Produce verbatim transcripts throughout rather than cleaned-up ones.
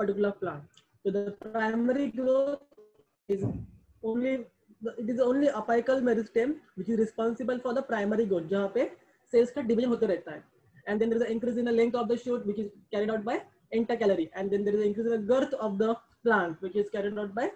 particular plant. So the primary growth is only it is only apical meristem which is responsible for the primary growth, जहाँ पे cells का division होते रहता है. And then there is an increase in the length of the shoot which is carried out by entacalary, and then there is an increase in the girth of the plant which is carried out by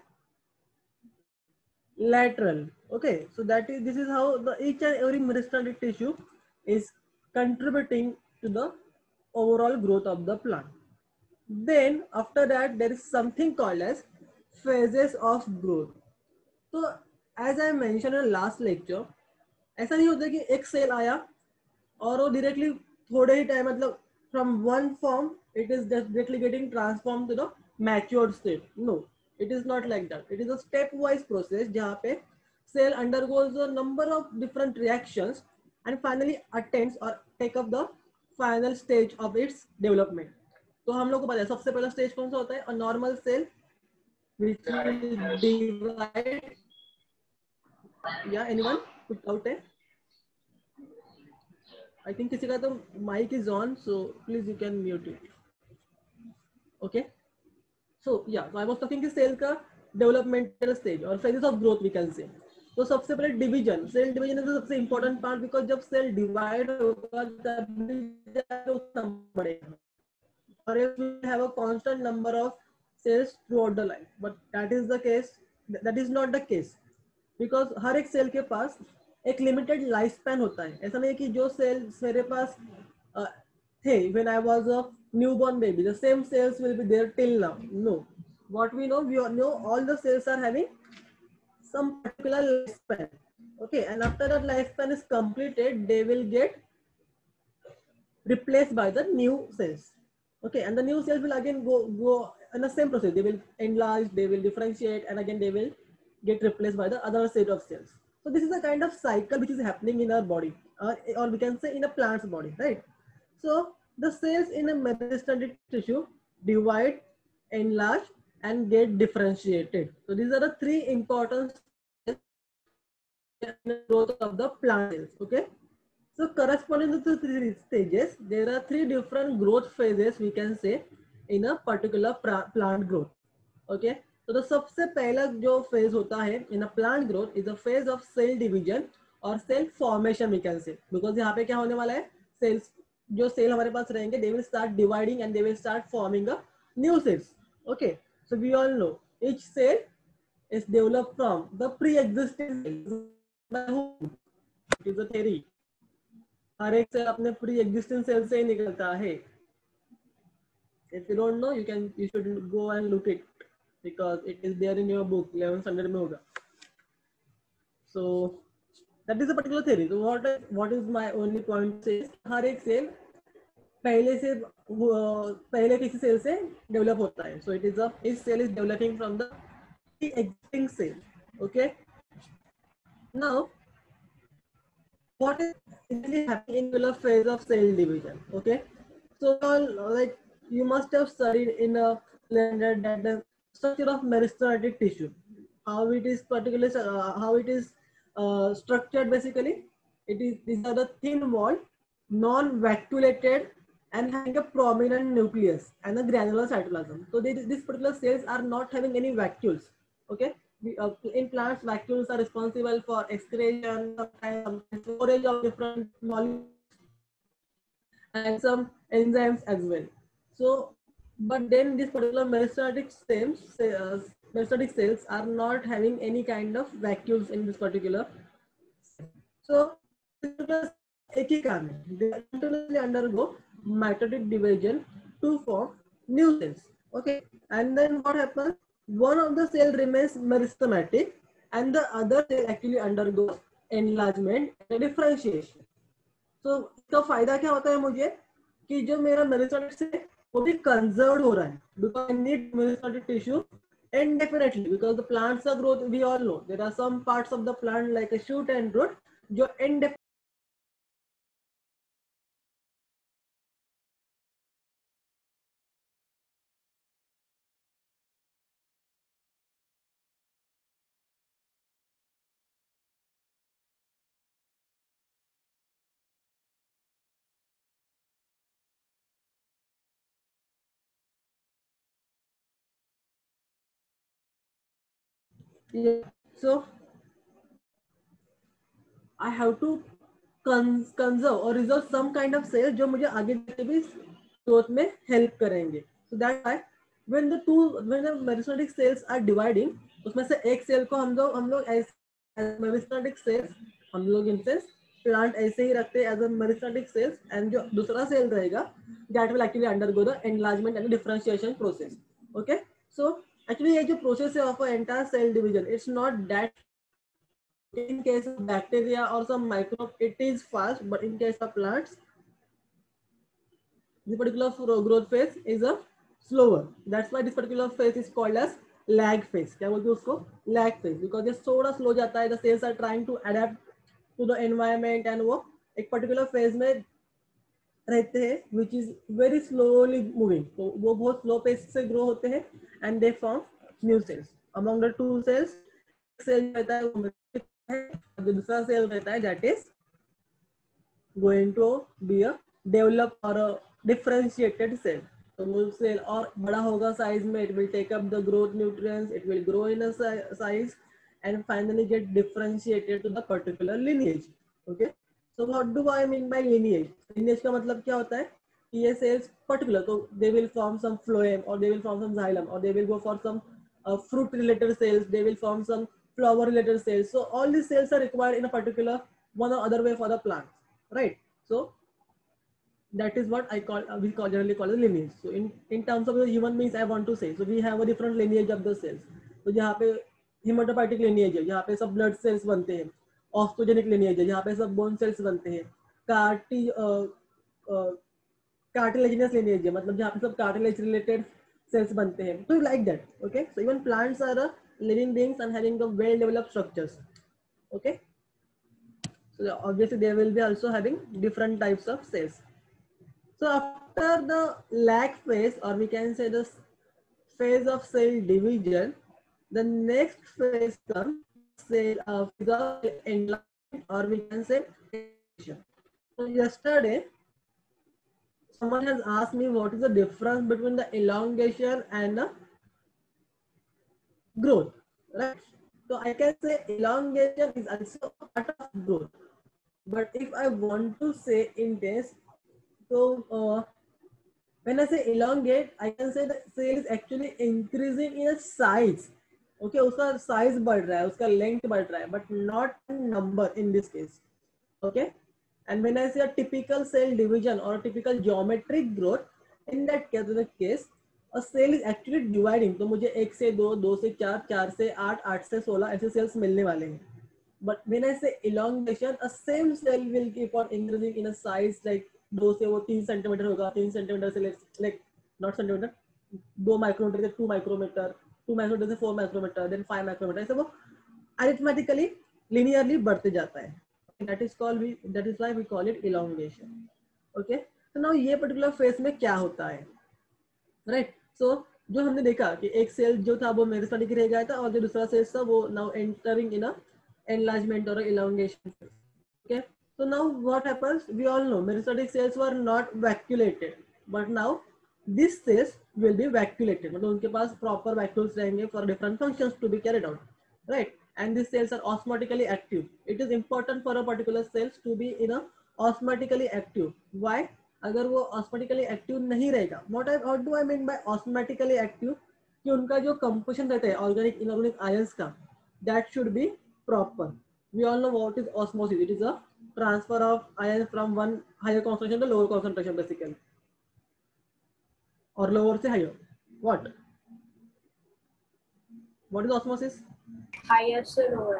lateral. Okay, so that is this is how the each and every meristematic tissue is contributing to the overall growth of the plant. Then after that there is something called as phases of growth. So as I mentioned in last lecture, ऐसा नहीं होता कि एक cell आया और वो directly थोड़े ही टाइम मतलब from one form it is just directly getting transformed to the matured state. No, it is not like that. It is a stepwise process जहाँ पे cell undergoes a number of different reactions and finally attains or take up the final stage of its development. तो हम लोग को पता है सबसे पहला स्टेज कौन सा होता है? A normal cell which will divide. Yeah, anyone? कुछ doubt है? I think किसी का तो mic is on, so please you can mute it. Okay. So yeah, so I was talking कि cell का developmental stage और phases of growth we can say. तो सबसे पहले division, cell division is the सबसे important part because जब cell divide होगा तभी जाके उतना बढ़ेगा. Or if we have a constant number of cells throughout the life, but that is the case, that is not the case because हर एक cell के पास एक limited lifespan होता है. ऐसा नहीं है कि जो cells मेरे पास uh, थे when I was a newborn baby, the same cells will be there till now. No, what we know, we all know all the cells are having some particular lifespan. Okay, and after that lifespan is completed, they will get replaced by the new cells. Okay, and the new cells will again go go in the same process. They will enlarge, they will differentiate, and again they will get replaced by the other set of cells. So this is a kind of cycle which is happening in our body, or, or we can say in a plant's body, right? So the cells in a metastatic tissue divide, enlarge, and get differentiated. So these are the three important stages in the growth of the plant cells. Okay. So corresponding to the three stages, there are three different growth phases we can say in a particular plant growth. Okay. So the सबसे पहला जो phase होता है in a plant growth is a phase of cell division or cell formation we can say, because यहाँ पे क्या होने वाला है, cells जो cell हमारे पास रहेंगे they will start dividing and they will start forming a new cells. Okay. So we all know each cell is developed from the pre-existing cells. It is a theory. हर एक cell अपने pre existing cell से ही निकलता है. If you don't know, you can you should go and look it because it is there in your book. eleventh standard में होगा. So that is a particular theory. So what is, what is my only point is हर एक cell पहले से पहले किसी cell से develop होता है. So it is a each cell is developing from the existing cell. Okay. Now what is really happening in the phase of cell division? Okay. So like you must have studied in a blender that the structure of meristematic tissue, how it is particularly uh, how it is uh, structured. Basically it is these are the thin walled, non-vacuolated and having a prominent nucleus and a granular cytoplasm. So they, these particular cells are not having any vacuoles. Okay. We, uh, in plants, vacuoles are responsible for excretion, sometimes storage of different molecules and some enzymes as well. So, but then these particular metastatic cells, uh, metastatic cells are not having any kind of vacuoles in this particular. So, एक ही काम है, they continuously undergo mitotic division to form new cells. Okay, and then what happens? One of the cell remains meristematic, and the other cell actually undergoes enlargement and differentiation. So इसका फायदा क्या होता है मुझे कि जो मेरा मेरिस्टेटिक से वो भी कंजर्व हो रहा है because I need meristematic tissue indefinitely because the plants are growth we all know there are some parts of the plant like a shoot and root जो indefinitely Yeah. So I have to cons conserve or reserve some kind of sales जो मुझे आगे जाके भी growth में help करेंगे. So that's why when the two when the meristematic cells are dividing, उसमें से एक सेल को हम लोग हम लोग ऐसे meristematic cells हम लोग इनसे प्लांट ऐसे ही रखते हैं as a meristematic cells, and जो दूसरा सेल रहेगा that will actually undergo the enlargement and differentiation process. Okay, so actually ये जो process है of entire cell division, it's not that. In case of bacteria or some microbe, it is fast, but in case of plants, this particular growth phase is a slower. That's why this particular phase is called as lag phase. क्या बोलते हैं उसको? Lag phase, because ये थोड़ा slow जाता है. The cells are trying to adapt to the environment and वो एक particular phase में रहते हैं, which is very slowly moving. तो वो बहुत slow pace से grow होते हैं and they form new cells. Among the two cells, cell रहता है वो जो दूसरा सेल रहता है that is going to be a develop or a differentiated cell. तो वो सेल और बड़ा होगा साइज में, it will take up the growth nutrients, it will grow in a size and finally get differentiated to the particular lineage. Okay, so what do I mean by lineage? Lineage का मतलब क्या होता है कि ये cells particular, तो they will form some phloem or they will form some xylem or they will go for some uh, fruit related cells, they will form some flower related cells. So all these cells are required in a particular one or other way for the plants, right? So that is what I call uh, we call generally call a lineage. So in in terms of the human beings, I want to say, so we have a different lineage of the cells. तो जहाँ पे haematopoietic lineage है, जहाँ पे सब blood cells बनते हैं, ऑस्टोजेनिक lineage है, जहाँ पे सब bone cells बनते हैं, कार्टी कार्टिलेजिनस lineage है, मतलब जहाँ पे सब cartilage related cells बनते हैं. So like that, okay? So even plants are a living beings and having a well developed structures, okay? So obviously they will be also having different types of cells. So after the lag phase, or we can say the phase of cell division, the next phase comes cell uh, phase of enlargement, or we can say elongation. So yesterday, someone has asked me what is the difference between the elongation and the growth, right? So I can say elongation is also a part of growth. But if I want to say in this, so uh, when I say elongate, I can say the cell is actually increasing in a size. Okay, उसका size बढ़ रहा है, उसका length बढ़ रहा है, but not number in this case. Okay, and when I say a typical cell division or a typical geometric growth, in that case, in the case, a cell is actually dividing. तो मुझे एक से दो, दो से चार, चार से आठ, आठ से सोलह ऐसे cells मिलने वाले हैं. But when I say elongation, a same cell will keep on increasing in a size, like दो से वो तीन सेंटीमीटर होगा, तीन सेंटीमीटर से like not सेंटीमीटर, दो माइक्रोमीटर से टू माइक्रोमीटर, टू माइक्रोमीटर से four micrometre, then five micrometre, ऐसे वो arithmetically linearly बढ़ते जाता है. That is called we that is why we call it elongation. Okay, so now ये particular phase में क्या होता है, right? So जो हमने देखा कि एक सेल जो था वो मेरिस्टेटिक रह गया था और जो दूसरा सेल था वो now entering in a enlargement or elongation phase. Okay, so now what happens, we all know meristatic cells were not vacuolated, but now these cells will be vacuolated, मतलब उनके पास proper vacuoles रहेंगे for different functions to be carried out, right? And these cells are osmotically active. It is important for a particular cells to be in a osmotically active. Why? अगर वो osmotically active नहीं रहेगा, what I what do I mean by osmotically active, कि उनका जो composition रहता है organic inorganic ions का, that should be proper. We all know what is osmosis. It is a transfer of ions from one higher concentration to lower concentration basically, or lower to higher. What? What is osmosis? Higher to lower.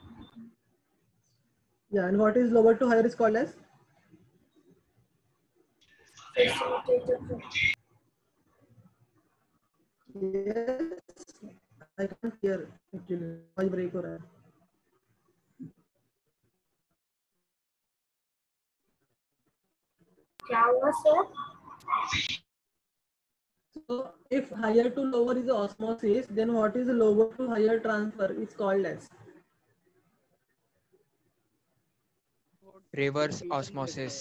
Yeah, and what is lower to higher is called as? Facilitated. Yes, I can't hear actually. Why break हो रहा है? क्या हुआ sir? So if higher to lower is osmosis, then what is lower to higher transfer is called as? Reverse osmosis.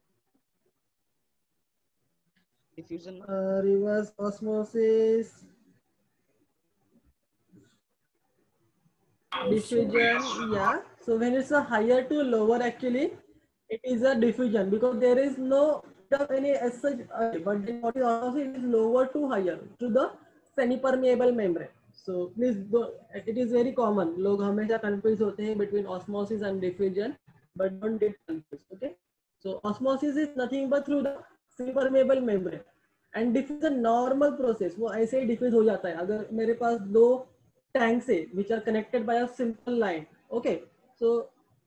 Diffusion. Uh, reverse osmosis. Diffusion, yeah. So when it's a higher to lower, actually, it is a diffusion because there is no any as such. Uh, but then what is also it is lower to higher to the semi-permeable membrane. So please, do, it is very common. लोग हमेशा confuse होते हैं between osmosis and diffusion, but don't get confused. Okay. So osmosis is nothing but through the semi-permeable membrane, and diffusion normal process. वो ऐसे ही diffuse हो जाता है. अगर मेरे पास दो tanks है which are connected by a simple line. Okay. So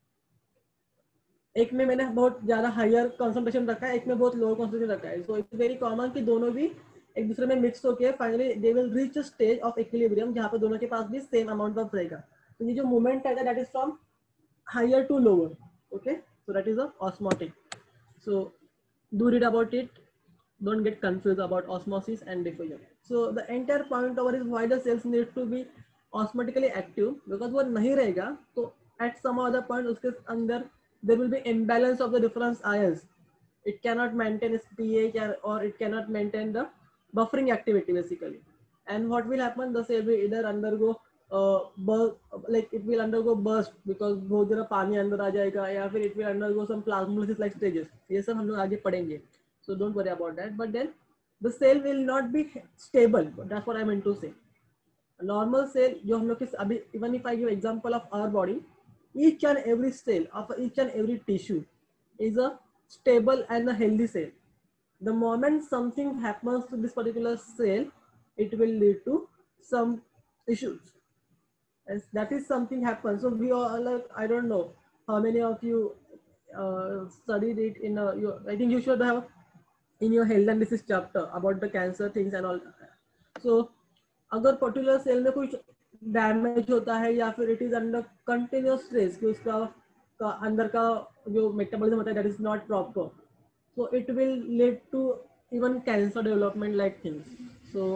एक में मैंने बहुत ज्यादा हायर कंसंट्रेशन रखा है, एक में बहुत लोअर कंसंट्रेशन रखा है. सो इट्स वेरी कॉमन कि दोनों भी एक दूसरे में मिक्स होकर finally they will reach a stage of equilibrium जहां पर दोनों के पास भी सेम अमाउंट ऑफ रहेगा. तो ये जो मूवमेंट है that is from higher to lower. Okay, so that is a osmotic. So do read about it, don't get confused about osmosis and diffusion. So the entire point over is why the cells need to be osmotically active, because वो नहीं रहेगा तो at some other point उसके अंदर there will be imbalance of the different ions. It cannot maintain its pH or it cannot maintain the buffering activity basically. And what will happen, the cell will either undergo uh, burst, like it will undergo burst because बहुत ज़्यादा पानी अंदर आ जाएगा, या फिर it will undergo some plasmolysis like stages. ये सब हम लोग आगे पढ़ेंगे. So don't worry about that. But then the cell will not be stable. That's what I meant to say. A normal cell, जो हम लोग किस अभी, even if I give example of our body, each and every cell of each and every tissue is a stable and a healthy cell. The moment something happens to this particular cell, it will lead to some issues. As that is something happens. So we all, like, I don't know how many of you uh, studied it in a, you, I think you should have in your health and disease chapter about the cancer things and all. So अगर particular cell में कुछ damage होता है या फिर it is under continuous stress कि उसका का अंदर का जो मेटाबॉलिज्म होता है that is not proper, so it will lead to even cancer development like things. So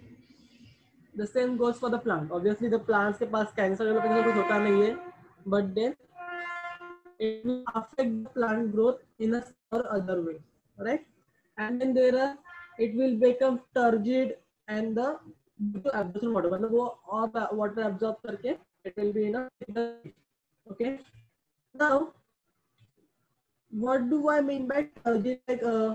the same goes for the plant. Obviously the plants के पास कैंसर डेवलपमेंट कुछ होता नहीं है, but then it will affect the plant growth in a or other way, right? And then there are, it will become turgid and the absorption water, मतलब वो और water absorb करके it will be in a, okay. Now what do I mean by turgid? Like uh,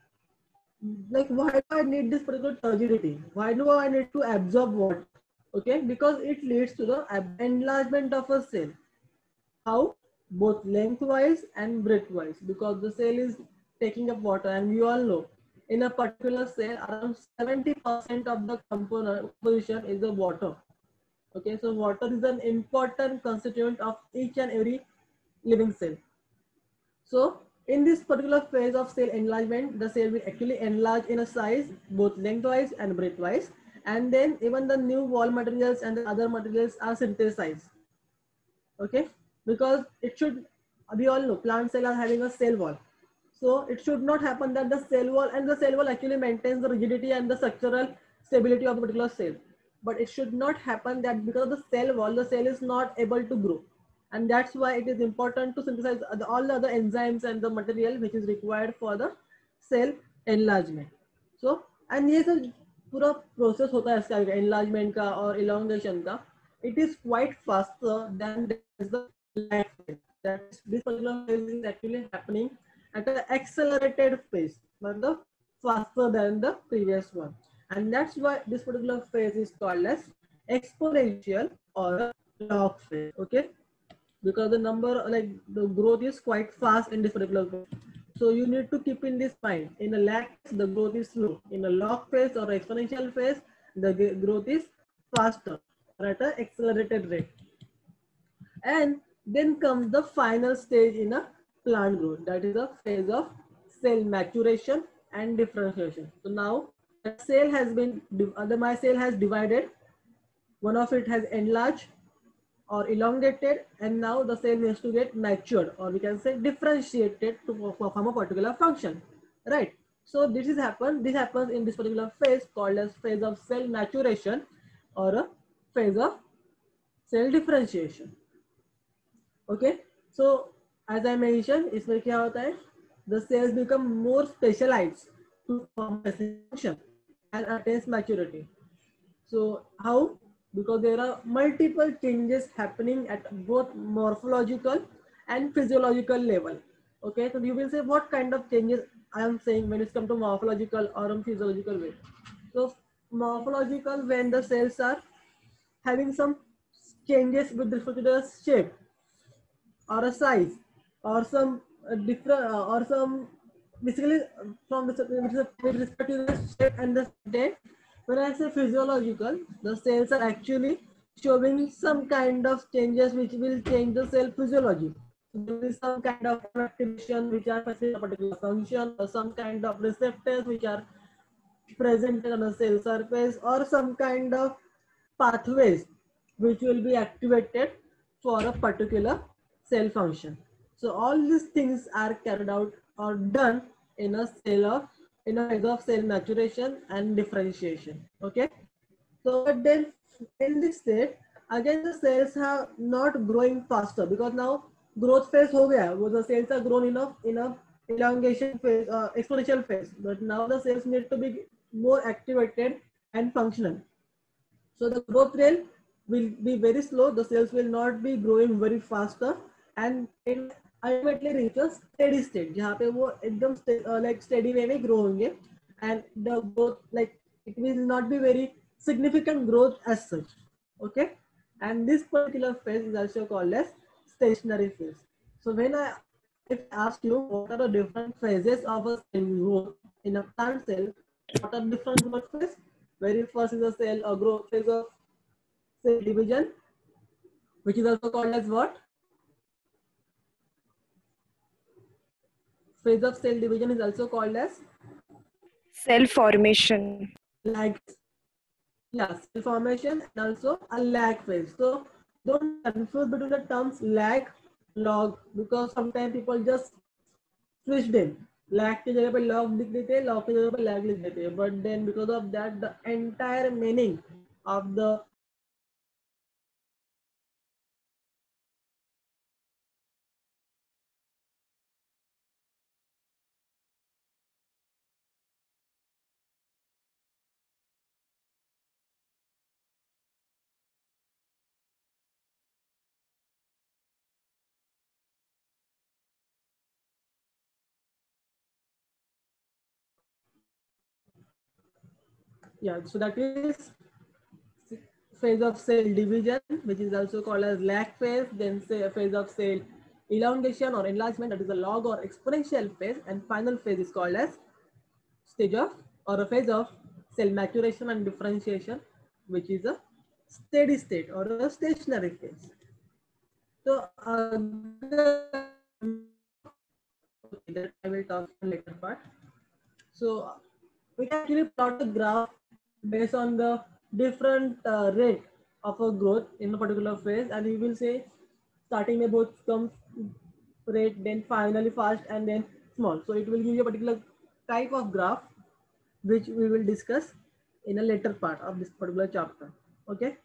like why do I need this particular turgidity? Why do I need to absorb water? Okay, because it leads to the enlargement of a cell. How? Both lengthwise and breadthwise, because the cell is taking up water, and we all know in a particular cell around seventy percent of the component composition is the water. Okay, so water is an important constituent of each and every living cell. So in this particular phase of cell enlargement, the cell will actually enlarge in a size both lengthwise and breadthwise, and then even the new wall materials and the other materials are synthesized. Okay, because it should, we all know plant cell are having a cell wall, so it should not happen that the cell wall, and the cell wall actually maintains the rigidity and the structural stability of the particular cell, but it should not happen that because of the cell wall the cell is not able to grow, and that's why it is important to synthesize all the other enzymes and the material which is required for the cell enlargement. So and ये सब पूरा process होता है इसका enlargement का और elongation का, it is quite faster than the life phase. That this particular phase is actually happening at an accelerated pace, but the faster than the previous one, and that's why this particular phase is called as exponential or a log phase. Okay, because the number, like the growth is quite fast in this particular phase. So you need to keep in this mind. In a lag phase, the growth is slow. In a log phase or exponential phase, the growth is faster at an accelerated rate. And then comes the final stage in a plant growth, that is the phase of cell maturation and differentiation. So now the cell has been, the my cell has divided, one of it has enlarged or elongated, and now the cell needs to get matured, or we can say differentiated to perform a particular function, right? So this is happen, this happens in this particular phase called as phase of cell maturation or a phase of cell differentiation. Okay, so as I mentioned, इसमें क्या होता है, the cells become more specialized to perform a function and attains maturity. So how? because there are multiple changes happening at both morphological and physiological level. Okay, so you will say what kind of changes I am saying when it's come to morphological or in physiological way. So morphological, when the cells are having some changes with respect to the shape or a size or some uh, different uh, or some basically uh, from the with respect to the shape and the depth. When I say physiological, the cells are actually showing some kind of changes which will change the cell physiology. So there is some kind of activation which are facing a particular function, or some kind of receptors which are present on the cell surface, or some kind of pathways which will be activated for a particular cell function. So all these things are carried out or done in a cell of in a phase of cell maturation and differentiation. Okay. So but then in this state, again the cells have not growing faster because now growth phase ho gaya, the cells are grown enough in a elongation phase, uh, exponential phase. But now the cells need to be more activated and functional. So the growth rate will be very slow. The cells will not be growing very faster, and it ultimately reach a steady state. जहाँ पे वो एकदम uh, like steady way में grow होंगे, and the growth like it will not be very significant growth as such. Okay, and this particular phase is also called as stationary phase. So when I if I ask you what are the different phases of a cell growth in a plant cell, what are different growth phases? Very first is a cell or growth phase of cell division, which is also called as what? Phase of cell division is also called as cell formation. lag. Yeah, cell formation and also a lag phase. So don't confuse between the terms lag, log, because sometimes people just switch them. Lag की जगह पे log लिख देते हैं, log की जगह पे lag लिख देते हैं. But then because of that, the entire meaning of the yeah, so that is phase of cell division, which is also called as lag phase, then say a phase of cell elongation or enlargement, that is a log or exponential phase, and final phase is called as stage of or a phase of cell maturation and differentiation, which is a steady state or a stationary phase. So uh, okay, that I will talk in later part. So we can actually plot a graph based on the different uh, rate of a growth in a particular phase, and we will say starting with both comes rate, then finally fast, and then small. So it will give you a particular type of graph which we will discuss in a later part of this particular chapter. Okay.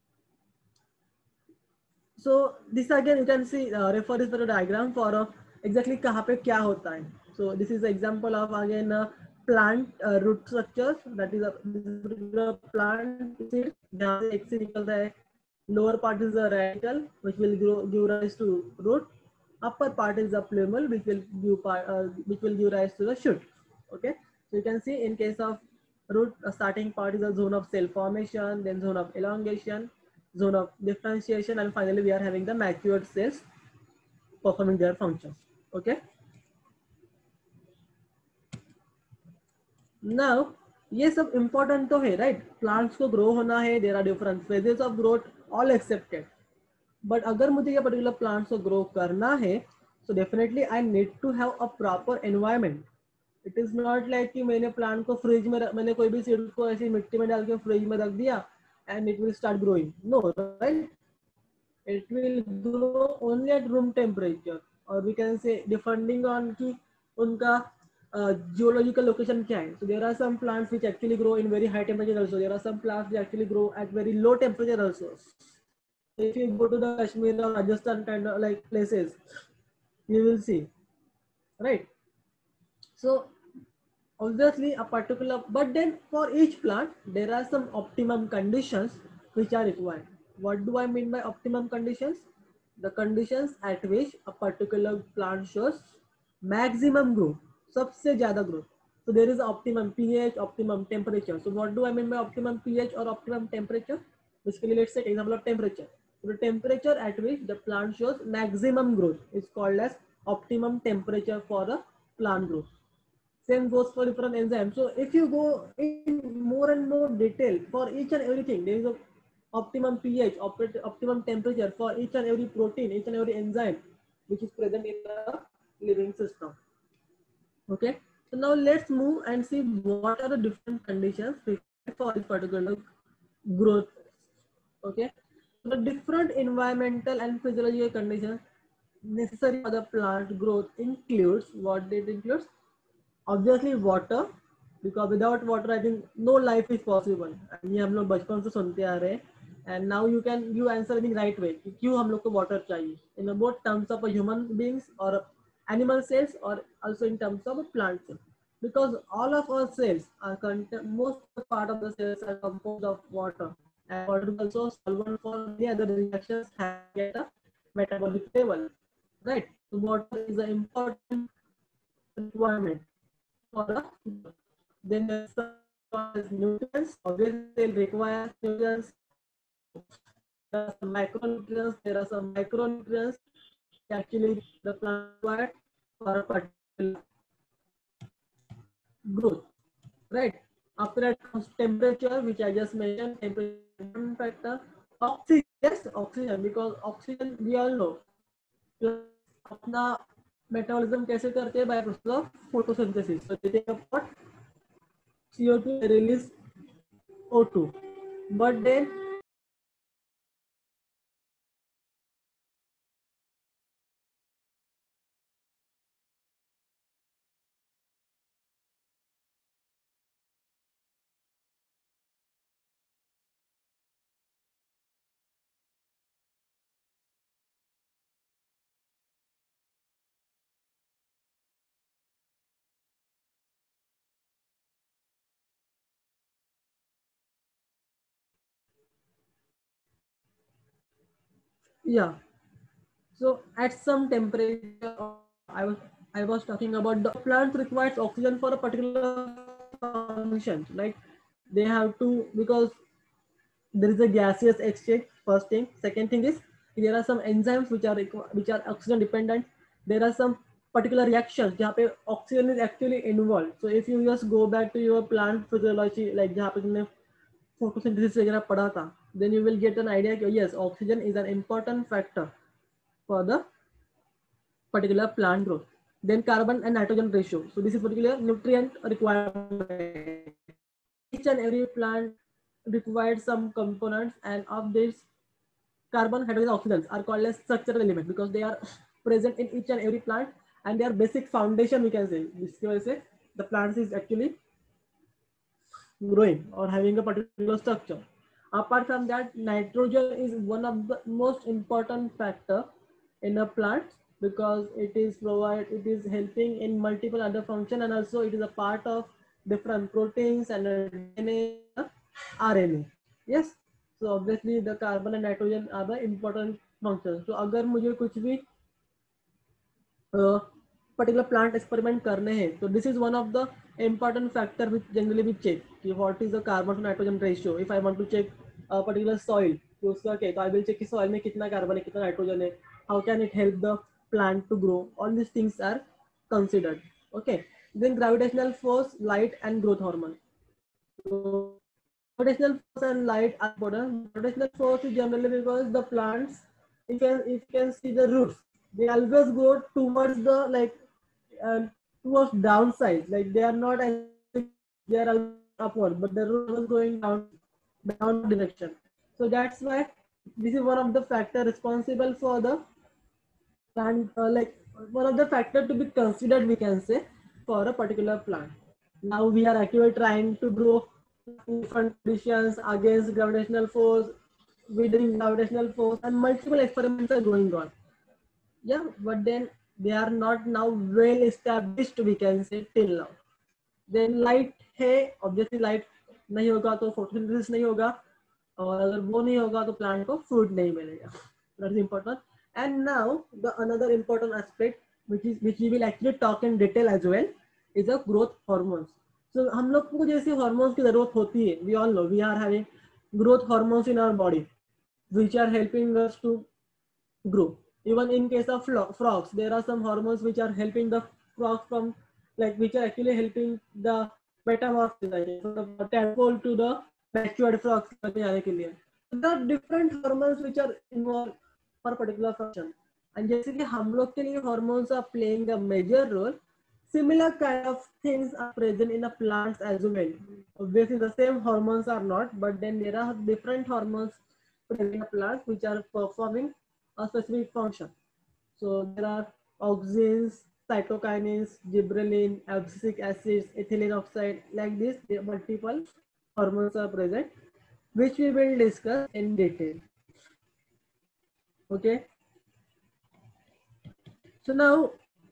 So this again you can see uh, refer this to the diagram for uh, exactly कहाँ पे क्या होता है. So this is an example of again uh, plant uh, root structures, that is a, a plant seed जहाँ से एक से निकल रहा है. Lower part is the radicle which will grow, give rise to root. Upper part is the plumule which will give part, uh, which will give rise to the shoot. Okay, so you can see in case of root, uh, starting part is a zone of cell formation, then zone of elongation, zone of differentiation, and finally we are having the matured cells performing their functions. Okay. Now, ये सब important तो है, right? Plants को grow होना है, there are different phases of growth, all accepted. But अगर मुझे ये particular plants को grow करना है, so definitely I need to have a proper environment. It is not like कि मैंने plant को fridge में मैंने कोई भी seed को ऐसी मिट्टी में डाल के fridge में रख दिया and it will start growing. No, right? It will grow only at room temperature, or we can say depending on कि उनका uh, geological location क्या है. So there are some plants which actually grow in very high temperature also. There are some plants that actually grow at very low temperature also. If you go to the Kashmir or Rajasthan kind of like places, you will see, right? So obviously a particular, but then for each plant there are some optimum conditions which are required. What do I mean by optimum conditions? The conditions at which a particular plant shows maximum growth, सबसे ज़्यादा growth. So there is optimum pH, optimum temperature. So what do I mean by optimum pH or optimum temperature? Basically, let's take example of temperature. So the temperature at which the plant shows maximum growth is called as optimum temperature for a plant growth. Same goes for different enzymes. So if you go in more and more detail for each and everything, there is a optimum pH, optimum temperature for each and every protein, each and every enzyme which is present in the living system. Okay, so now let's move and see what are the different conditions required for this particular growth. Okay, so the different environmental and physiological conditions necessary for the plant growth includes what it includes. Obviously water, because without water I think no life is possible. ये हम लोग बचपन से सुनते आ रहे हैं. And now you can you answer in the right way. क्यों हम लोग को water चाहिए? In both terms of a human beings or animal cells or also in terms of a plant cell. Because all of our cells are most part of the cells are composed of water. And water is also solvent for many other reactions at a metabolic level. Right? So water is an important requirement. Then there's nutrients. Obviously, they require nutrients. There are some micronutrients. There are some micronutrients. Actually, the plant required for a particular growth, right? After that comes temperature, which I just mentioned. Temperature factor. Oxygen, yes, oxygen, because oxygen we all know. अपना metabolism कैसे करते हैं by process of photosynthesis. So they take up what C O two, they release O two, but then yeah. So at some temperature, I was I was talking about the plant requires oxygen for a particular function. Like they have to, because there is a gaseous exchange. First thing. Second thing is there are some enzymes which are which are oxygen dependent. There are some particular reactions जहाँ पे oxygen is actually involved. So if you just go back to your plant physiology, like जहाँ पे तुमने photosynthesis वगैरह पढ़ा था, then you will get an idea that yes, oxygen is an important factor for the particular plant growth. Then carbon and nitrogen ratio. So this is particular nutrient requirement. Each and every plant requires some components, and of this carbon, hydrogen, oxygens are called as structural elements because they are present in each and every plant, and they are basic foundation, we can say. This is say the plant is actually growing or having a particular structure. Apart from that, nitrogen is one of the most important factor in a plant because it is provide it is helping in multiple other function, and also it is a part of different proteins and D N A, R N A. Yes, so obviously the carbon and nitrogen are the important functions. So अगर मुझे कुछ भी uh, particular plant experiment करने हैं, so this is one of the important factor which generally we check कि what is the carbon to nitrogen ratio. If I want to check a particular soil, तो उसका क्या, तो I will check कि soil में कितना carbon है, कितना nitrogen है, how can it help the plant to grow. All these things are considered. Okay, then gravitational force, light and growth hormone. So gravitational force and light are important. Gravitational force is generally because the plants, if you can, if you can see the roots, they always go towards the like uh, towards downside. Like they are not as they are upward, but the root was going down down direction. So that's why this is one of the factor responsible for the plant, uh, like one of the factor to be considered, we can say, for a particular plant. Now we are actually trying to grow different conditions against gravitational force, within gravitational force, and multiple experiments are going on. Yeah, but then they are not now well established, we can say, till now. Then light है, obviously light नहीं होगा तो photosynthesis नहीं होगा. और अगर वो नहीं होगा तो प्लांट को फूड नहीं मिलेगा. That's important. And now the another important aspect which is which we will actually talk in detail as well is the growth hormones. So हम लोग को जैसे hormones की जरूरत होती है, we all know we are having growth hormones in our body which are helping us to grow. Even in case of frogs, there are some hormones which are helping the frog from, like, which are actually helping the metamorphosis from the tadpole to the matured frog. There are different hormones which are involved for a particular function. And जैसे कि हम लोग के लिए hormones are playing a major role, similar kind of things are present in the plants as well. Obviously, the same hormones are not, but then there are different hormones present in the plants which are performing a specific function. So there are auxins, cytokinins, gibberellin, abscisic acids, ethylene oxide, like this. There are multiple hormones are present, which we will discuss in detail. Okay. So now,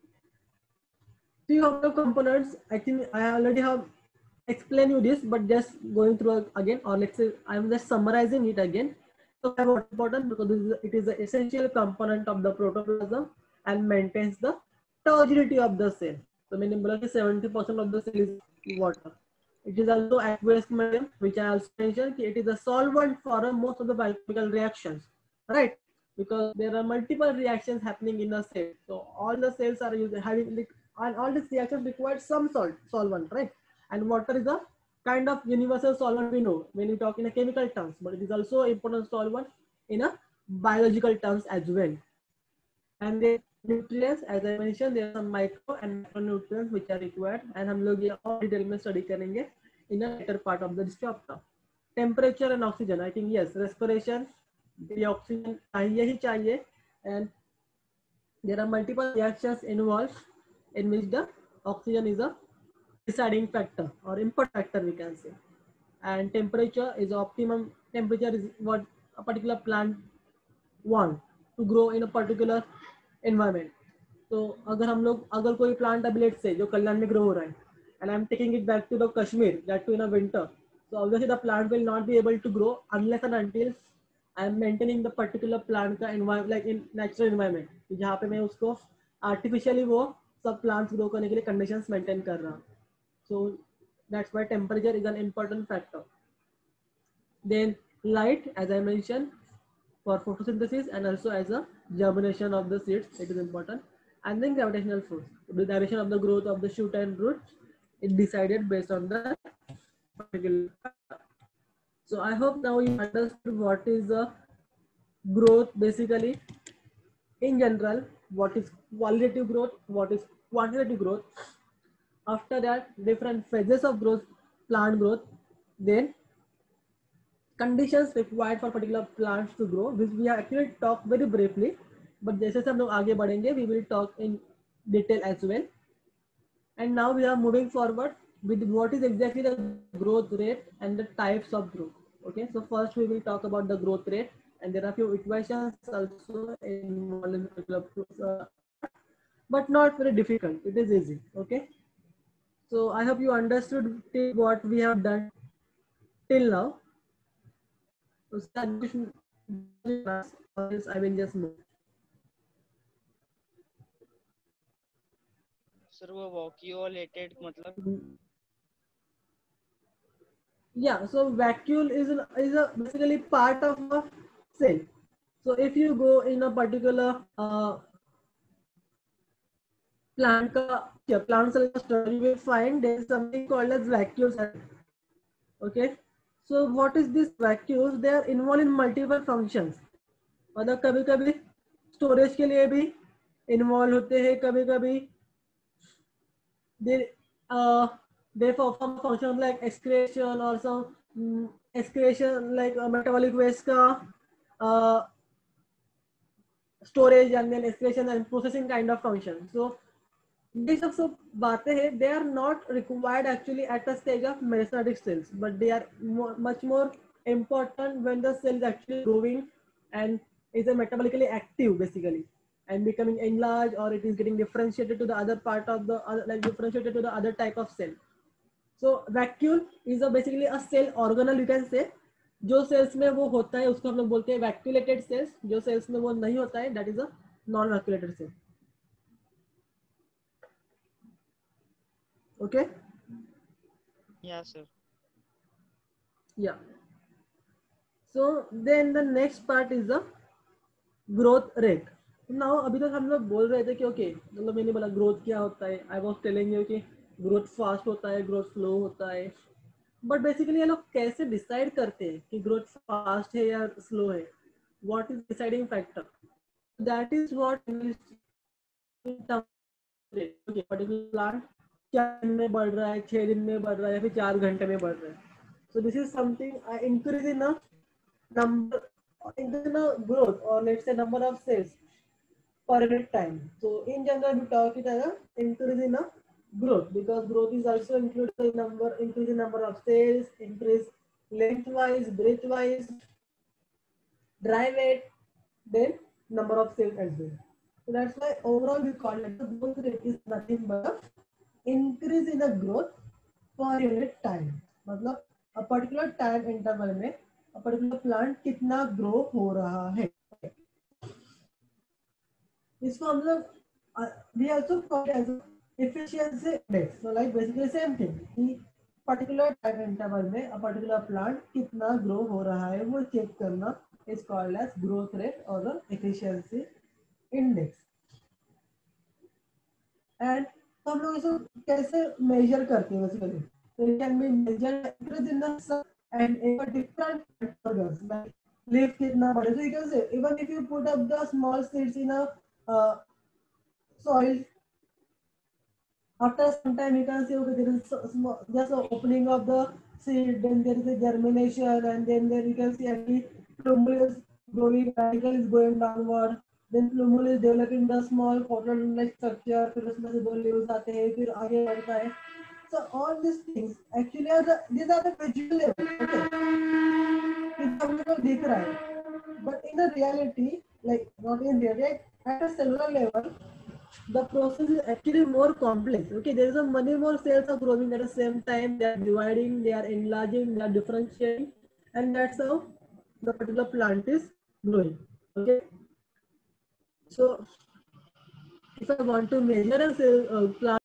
few of the components, I think I already have explained you this, but just going through again, or let's say I'm just summarizing it again. So what's important, because this is, it is an essential component of the protoplasm and maintains the turgidity of the cell. So meaning seventy percent of the cell is water. It is also aqueous medium, which I also mentioned. It is a solvent for most of the biochemical reactions, right? Because there are multiple reactions happening in a cell. So all the cells are using, having, and all these reactions require some salt solvent, right? And water is a kind of universal solvent we know when we talk in a chemical terms, but it is also important solvent in a biological terms as well. And the nutrients, as I mentioned, there are some micro and macronutrients which are required, and हम लोग ये और detail में study करेंगे in a later part of the chapter. Temperature and oxygen, I think yes, respiration, the oxygen चाहिए ही चाहिए, and there are multiple reactions involved in which the oxygen is a deciding factor or input factor, we can say. And temperature is optimum temperature is what a particular plant want to grow in a particular environment. So अगर हम लोग अगर कोई plant अभी let's say जो कल्याण में grow हो रहा है, and I'm taking it back to the Kashmir, that too in a winter, so obviously the plant will not be able to grow unless and until I'm maintaining the particular plant का environment, like in natural environment, जहाँ पे मैं उसको artificially वो सब plants grow करने के लिए conditions maintain कर रहा हूँ. So that's why temperature is an important factor. Then light, as I mentioned, for photosynthesis and also as a germination of the seeds, it is important. And then gravitational force, the direction of the growth of the shoot and root is decided based on the particular factor. So I hope now you understood what is the growth basically in general, what is qualitative growth, what is quantitative growth. After that, different phases of growth, plant growth, then conditions required for particular plants to grow, which we have actually talked very briefly, but जैसे से हम लोग आगे बढ़ेंगे, we will talk in detail as well. And now we are moving forward with what is exactly the growth rate and the types of growth. Okay, so first we will talk about the growth rate, and there are few equations also involved in particular, uh, but not very difficult. It is easy. Okay. So I hope you understood what we have done till now. So I will just move. Sir, वो vacuolated मतलब? Yeah, so vacuole is a, is a basically part of a cell. So if you go in a particular uh, plant, yeah, plant cell study, you will find there is something called as vacuoles. Okay, so what is this vacuoles? They are involved in multiple functions. मतलब कभी कभी storage के लिए भी involved होते हैं, कभी कभी they uh, they perform functions like excretion or some um, excretion like uh, metabolic waste ka uh, storage and then excretion and processing kind of function. So these सब सब बातें हैं, they are not required actually at a stage of mesotic cells, but they are more, much more important when the cell is actually growing and is a metabolically active basically and becoming enlarged, or it is getting differentiated to the other part of the other, like differentiated to the other type of cell. So vacuole is a basically a cell organelle, you can say, जो cells में वो होता है उसको हम लोग बोलते हैं वैक्यूलेटेड सेल्स, जो सेल्स में वो नहीं होता है that is a non vacuolated cell. Okay. Yeah, sir. Yeah. So then the next part is the growth rate. Now अभी तक हम लोग बोल रहे थे कि ओके मतलब मैंने बोला ग्रोथ क्या होता है. आई वाज टेलिंग यू कि ग्रोथ फास्ट होता है, ग्रोथ स्लो होता है. बट बेसिकली ये लोग कैसे डिसाइड करते हैं कि ग्रोथ फास्ट है या स्लो है? What is deciding factor? That is what particular plant चार दिन में बढ़ रहा है, छह दिन में बढ़ रहा है या फिर चार घंटे में बढ़ रहा है. So this is something increase in number in the growth or let's say number of cells per unit time. So in general we talk it as a increase in a growth because growth is also included in number increase in number of cells, increase lengthwise, breadthwise, dry weight, then number of cells as well. So that's why overall we call it the growth rate is nothing but a increase in the growth per unit time. मतलब a particular time interval में a particular plant कितना grow हो रहा है. इसको हम लोग we also call it as efficiency index. So like basically same thing कि particular time interval में a particular plant कितना grow हो रहा है वो check करना is called as growth rate or the efficiency index. And हम लोग इसको कैसे measure करते हैं basically? So it can be measured in the sun and in a different organs like leaf kitna bade. So you can say even if you put up the small seeds in a uh, soil, after some time you can see okay there is so small, just an opening of the seed, then there is a germination, and then there you can see every plumule is growing, radicle is going downward, then plumule is developing the small portal like structure, फिर उसमें से दो leaves आते हैं, फिर आगे बढ़ता है. So all these things actually are the these are the visual level. Okay, it हम लोग दिख रहा है, but in the reality, like not in reality, at a cellular level, the process is actually more complex. Okay, there is a many more cells are growing at the same time. They are dividing, they are enlarging, they are differentiating, and that's how the particular plant is growing. Okay, so if I want to measure a cell uh, plant.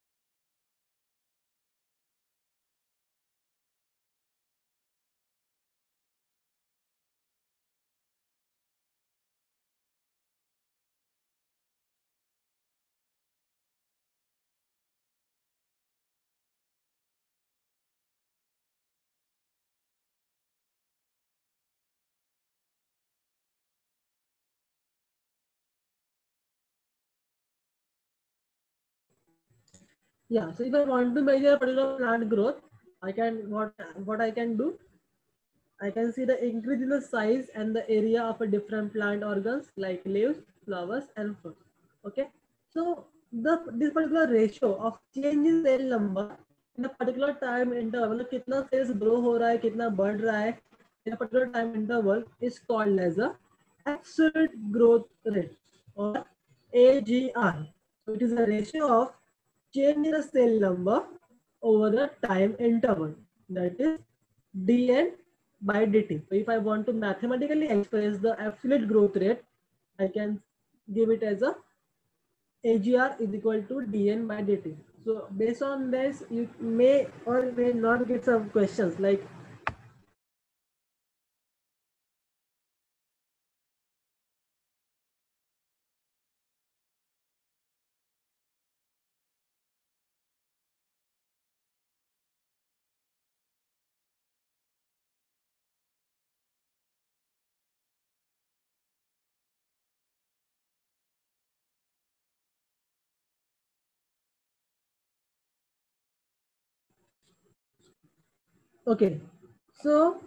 Yeah, so if I want to measure a particular plant growth, I can what what I can do. I can see the increase in the size and the area of a different plant organs like leaves, flowers, and fruits. Okay, so the this particular ratio of change in cell number in a particular time interval, मतलब कितना cells grow हो रहा है, कितना बढ़ रहा है in a particular time interval is called as a absolute growth rate or A G R. So it is a ratio of change in the cell number over the time interval, that is dn by dt. So if I want to mathematically express the absolute growth rate, I can give it as a A G R is equal to dn by dt. So based on this, you may or may not get some questions like okay. So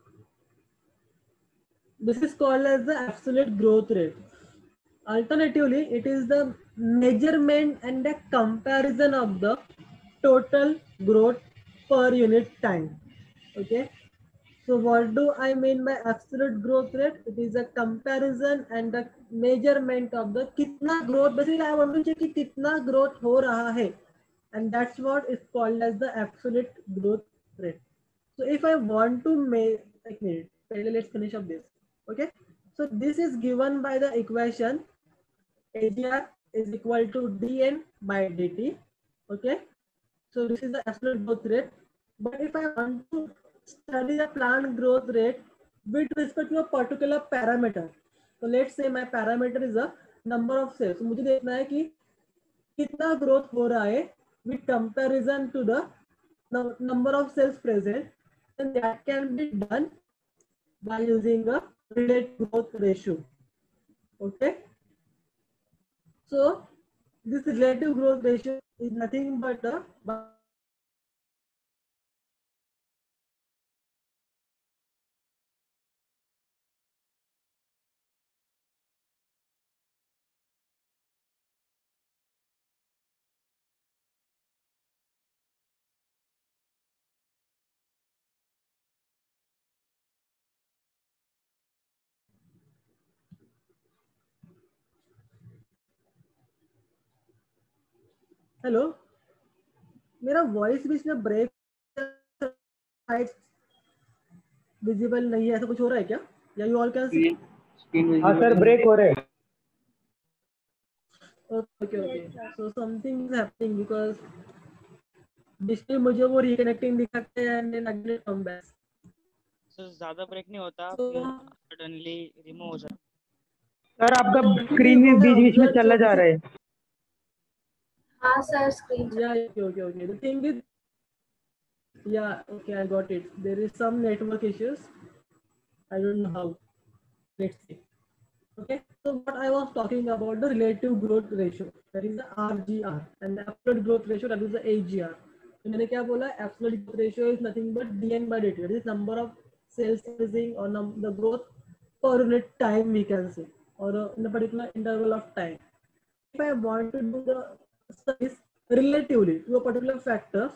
this is called as the absolute growth rate. Alternatively, it is the measurement and the comparison of the total growth per unit time. Okay. So what do I mean by absolute growth rate? It is a comparison and the measurement of the kitna growth. Basically, I want to check कि kitna growth हो रहा है, and that's what is called as the absolute growth rate. So if I want to make, like, let's finish up this. Okay, so this is given by the equation A G R is equal to dn by dt. Okay, so this is the absolute growth rate. But if I want to study the plant growth rate with respect to a particular parameter, so let's say my parameter is a number of cells. So मुझे देखना है कि कितना growth हो रहा है with comparison to the number of cells present, and that can be done by using a relative growth ratio. Okay, so this relative growth ratio is nothing but a hello, मेरा voice बीच में break visible नहीं है, ऐसा कुछ हो रहा है क्या? या यू ऑल कैन सी? हाँ सर, ब्रेक हो रहे हैं. Okay okay, so something is happening because display मुझे वो रिकनेक्टिंग दिखाते हैं and then again come back. Sir ज्यादा ब्रेक नहीं होता, So- सडनली रिमूव हो जाता. सर आपका स्क्रीन भी बीच बीच में चला जा रहा है. हाँ sir, screen Yeah, okay, okay, okay. The thing is, yeah, okay, I got it. There is some network issues. I don't know how. Let's see. Okay, so what I was talking about the relative growth ratio, that is the R G R, and the absolute growth ratio, that is the A G R. तो मैंने क्या बोला? Absolute growth ratio is nothing but dn by dt. That is number of cells increasing or num the growth per unit time, we can say, or uh, in a particular interval of time. If I want to do the studies relatively to a particular factor,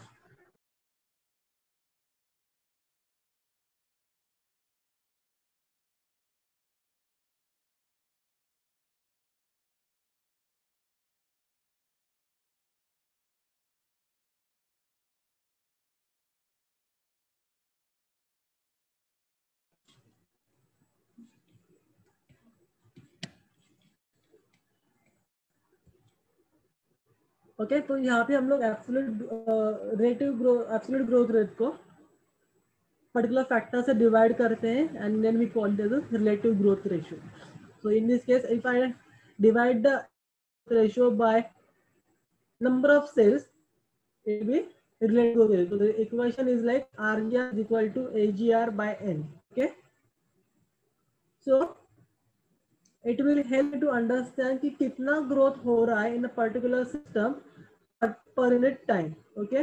okay okay, तो यहाँ पे हम लोग absolute relative growth absolute growth rate को particular factor से divide करते हैं and then we call it as relative growth ratio. So in this case if I divide the ratio by number of cells, it will be relative growth rate. So the equation is like R G R is equal to A G R by N. Okay, so it will help to understand कि कितना growth हो रहा है in a particular system per unit time. Okay,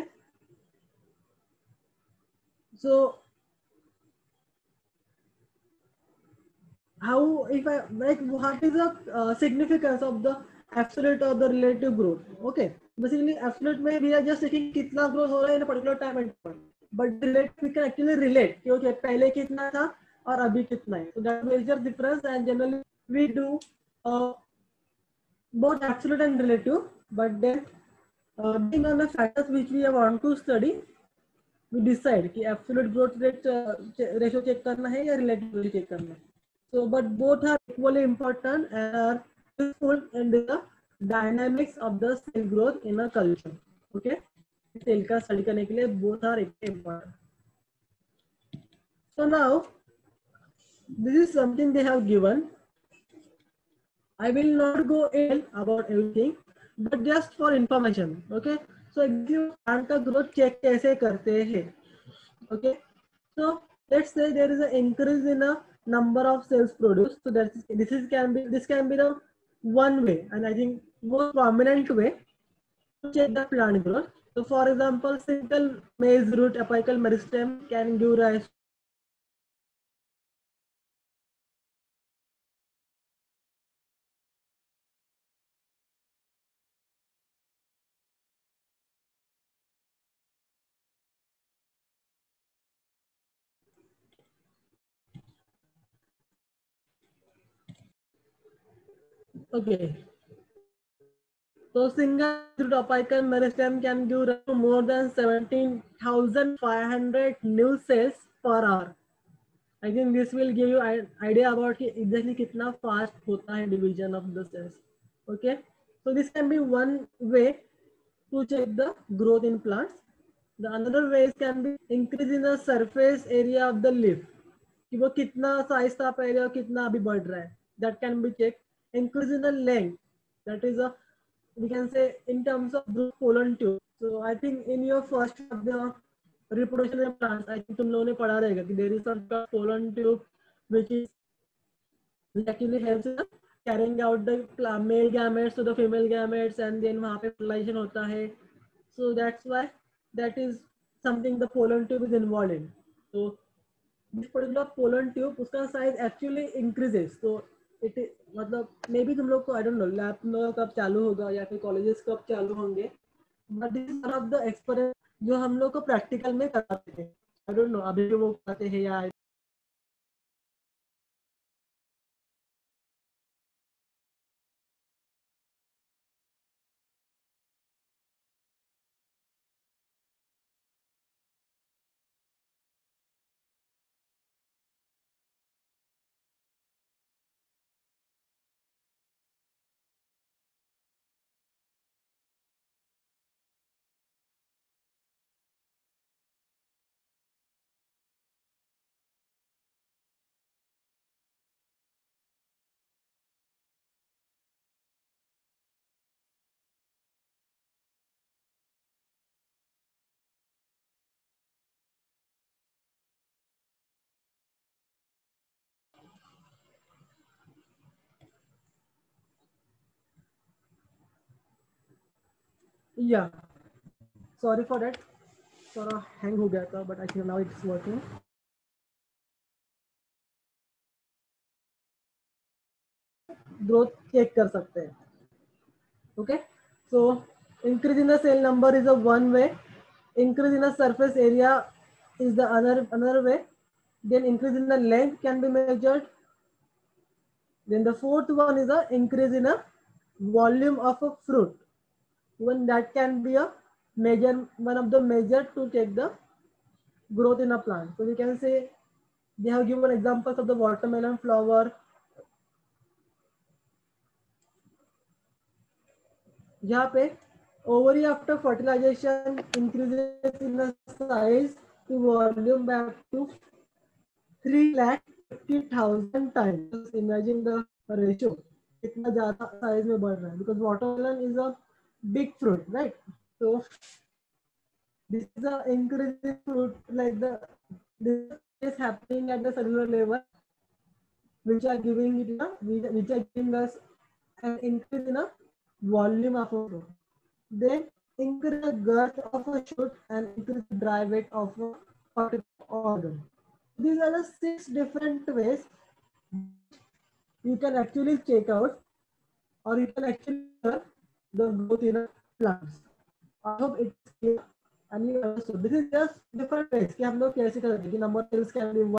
so how if I like what is the uh, significance of the absolute or the relative growth? Okay, basically absolute में we are just checking कितना growth हो रहा है in a particular time and point, but relative we can actually relate कि okay पहले कितना था और अभी कितना है. So that major difference, and generally we do uh, both absolute and relative, but then uh, being on the factors which we want to study, we decide कि absolute growth rate uh, ratio check करना है या relative ratio check करना है. So, but both are equally important and are useful in the dynamics of the cell growth in a culture. Okay, cell का study करने के लिए both are equally important. So now, this is something they have given. I will not go in about everything, but just for information. Okay, so plant का growth check कैसे करते हैं? Okay, so let's say there is an increase in a number of cells produced. So that this is can be this can be the one way, and I think most prominent way to check the plant growth. So for example, simple maize root apical meristem can give rise. Okay. So single root apical meristem can give rise to more than seventeen thousand five hundred new cells per hour. I think this will give you an idea about कि exactly कितना fast होता है division of the cells. Okay, so this can be one way to check the growth in plants. The another ways can be increase in the surface area of the leaf. कि वो कितना size था पहले और कितना अभी बढ़ रहा है. That can be checked. Increase in the length. That is a, we can say in terms of growth pollen tube. So I think in your first of the reproduction of plants, I think तुम लोगों ने पढ़ा रहेगा कि there is some pollen tube which is which actually helps in carrying out the pla- male gametes to the female gametes and then वहाँ पे fertilization होता है. So that's why that is something the pollen tube is involved in. So this particular pollen tube उसका size actually increases. So it is मतलब may be तुम लोग को I don't know lab में कब चालू होगा या फिर कॉलेजेस कब चालू होंगे, but this is one of the experiment जो हम लोग को प्रैक्टिकल में कराते हैं. आई डोंट नो अभी भी वो कराते हैं या या सॉरी फॉर दैट थोड़ा हैंग हो गया था but I think now it's working. Growth check कर सकते हैं. Okay, so increase in the cell number is a one way, increase in the surface area is the other another way, then increase in the length can be measured, then the fourth one is a increase in a volume of a fruit. Even that can be a measure, one of the measure to check the growth in a plant. So we can say they have given examples of the watermelon flower. यहाँ पे ovary after fertilization increases in the size to volume back to three lakh fifty thousand times. Just imagine the ratio. कितना ज़्यादा size में बढ़ रहा है because watermelon is a big fruit, right? So this is a increasing fruit like the this is happening at the cellular level, which are giving it a which are giving us an increase in a volume of a fruit. Then increase the girth of a shoot and increase the dry weight of a particular organ. These are the six different ways you can actually check out or you can actually measure the growth in a plants. I hope it's clear and you understood. This is just different ways कि हम लोग कैसे करते हैं कि number of cells can be one.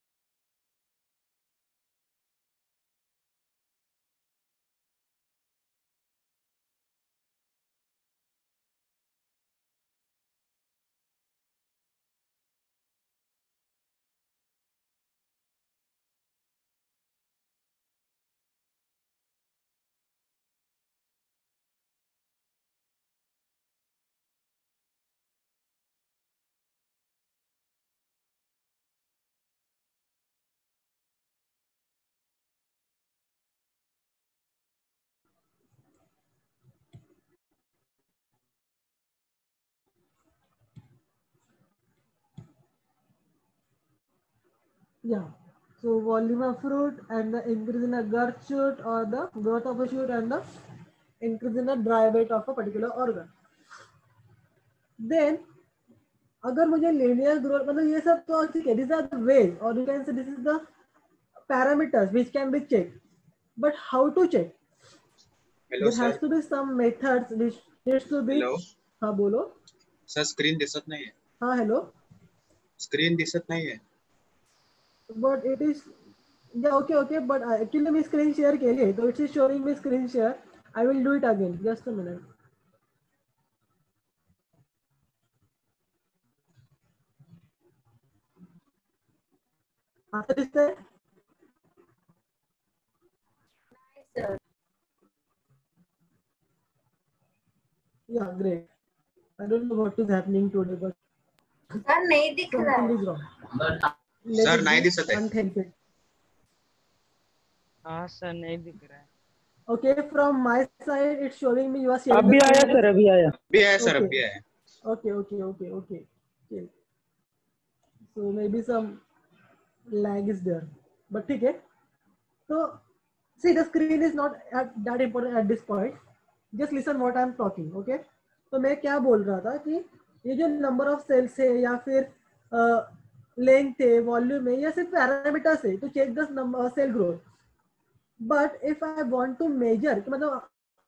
Yeah. So volume of fruit and the increase in a girth shoot or the growth of a shoot and the increase in the dry weight of a particular organ. Then अगर मुझे linear growth मतलब ये सब तो ठीक है, these are the ways or you can say this is the parameters which can be checked, but how to check? Hello There has sir. to be some methods which needs to be. Hello. हाँ बोलो. Sir screen दिसत नाही आहे. हाँ hello. Screen दिसत नाही आहे. But it is yeah okay okay but uh, actually me screen share केली आहे, so it is showing me screen share. I will do it again. Just a minute. After this, sir? Sir. Yeah, great. I don't know what is happening today, but sir नहीं दिख रहा something है. is wrong. Sir नहीं दिसत आहे. Unhelped. हाँ sir नहीं दिख रहा है. Okay, from my side, it's showing me you are sharing. अभी the आया screen. सर, अभी आया. अभी आहे सर, Okay. अभी आहे. Okay, okay, okay, okay. Okay. So maybe some lag is there, but okay. So see, the screen is not at, that important at this point. Just listen what I'm talking, okay? तो मैं क्या बोल रहा था कि ये जो number of sales है या फिर लेंथ है, वॉल्यूम है, या सिर्फ पैरामीटर्स है, तो check the number cell growth. But if I want to measure, मतलब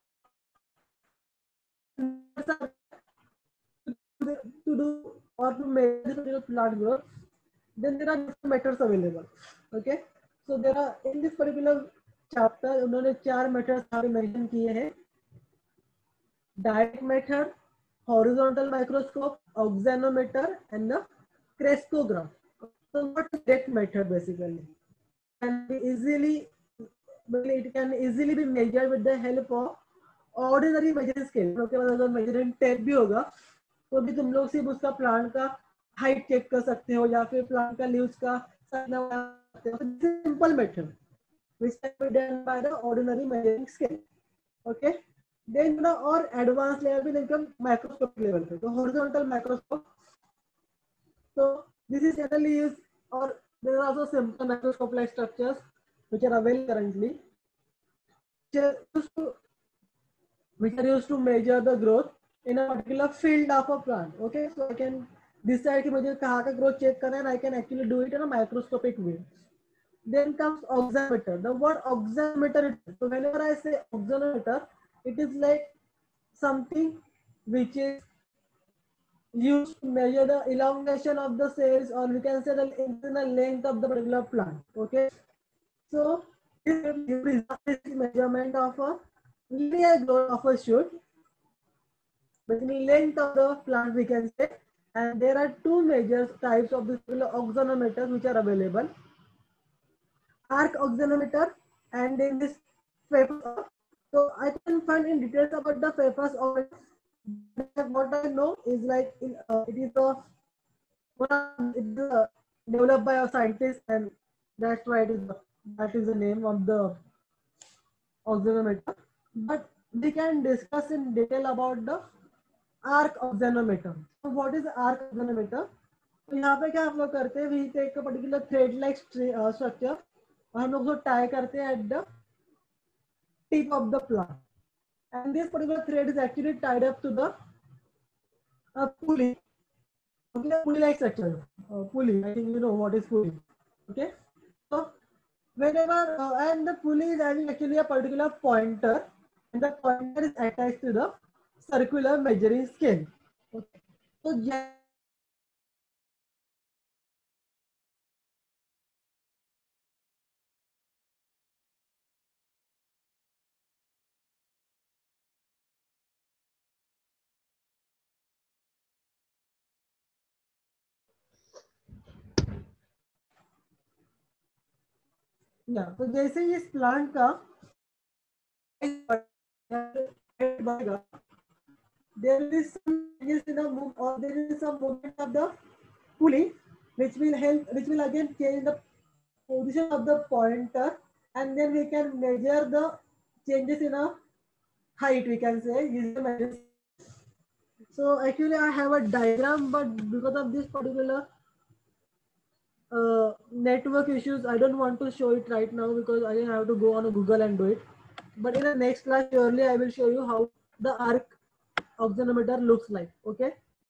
to do or to measure the plant growth, then there are different methods available. Okay, so there are in this particular chapter उन्होंने चार methods यहाँ पे mention किए हैं. Direct method, horizontal microscope, oxanometer, and the crescograph. So what is direct method basically? Can be easily, it can easily be measured with the help of ordinary measuring scale. Okay, मतलब अगर measuring tape भी होगा तो भी तुम लोग सिर्फ उसका प्लांट का हाइट चेक कर सकते हो या फिर प्लांट का लीव्स का simple method which can be done by the ordinary measuring scale. Okay, then you know और advanced level भी देखो microscopic level पे, तो horizontal microscope. So this is generally used, or there are also simple microscope like structures which are available currently, which are used to, which are used to measure the growth in a particular field of a plant. Okay, so I can decide कि मुझे कहाँ का growth check करना है, and I can actually do it in a microscopic way. Then comes oximeter. The word oximeter, so whenever I say oximeter, it is like something which is used to measure the elongation of the cells, or we can say the internal length of the particular plant. Okay, so this is measurement of a linear growth of a shoot, basically length of the plant we can say. And there are two major types of this oxanometers which are available: arc oxanometer and in this Pfeiffer. So I can find in details about the Pfeiffer's oxanometer. What I know is like in, uh, it is a one it is uh, developed by a scientist, and that's why it is that is the name of the oxanometer. But we can discuss in detail about the arc oxanometer. So what is arc oxanometer? तो यहाँ पे क्या हम लोग करते हैं, we take a particular thread like structure और हम लोग उसको tie करते हैं at the tip of the plant, and this particular thread is actually tied up to the uh, pulley. Okay, pulley like structure. Uh, pulley, I think you know what is pulley. Okay, so whenever uh, and the pulley is having actually a particular pointer, and the pointer is attached to the circular measuring scale. Okay, so yeah. या तो जैसे ही इस plant का बढ़ेगा, there is some changes in the move, or there is some movement of the pulley which will help, which will again change the position of the pointer, and then we can measure the changes in a height, we can say using the measure. So actually I have a diagram, but because of this particular Uh, network issues, I don't want to show it right now because I have to go on a Google and do it. But in the next class, surely I will show you how the arc oxanometer looks like. Okay.